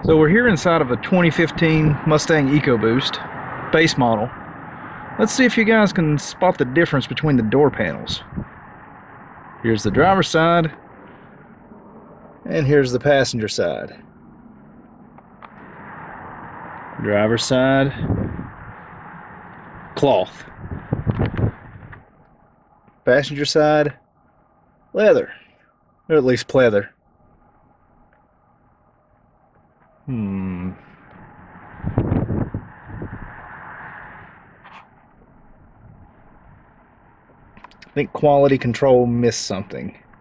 So we're here inside of a 2015 Mustang EcoBoost base model. Let's see if you guys can spot the difference between the door panels. Here's the driver's side, and here's the passenger side. Driver's side, cloth. Passenger side, leather, or at least pleather. I think quality control missed something.